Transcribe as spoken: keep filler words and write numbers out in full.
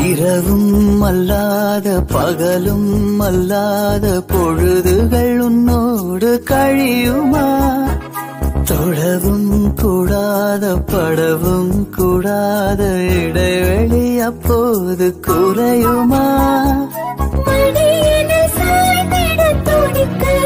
இரவும் அல்லாத பகலும் அல்லாத பொழுதுகள் உன்னோடு கழியுமா? தொழவும் கூடாத படவும் கூடாத இடைவெளி அப்போது குறையுமா? மடியினில் சாய்ந்திட துடிக்க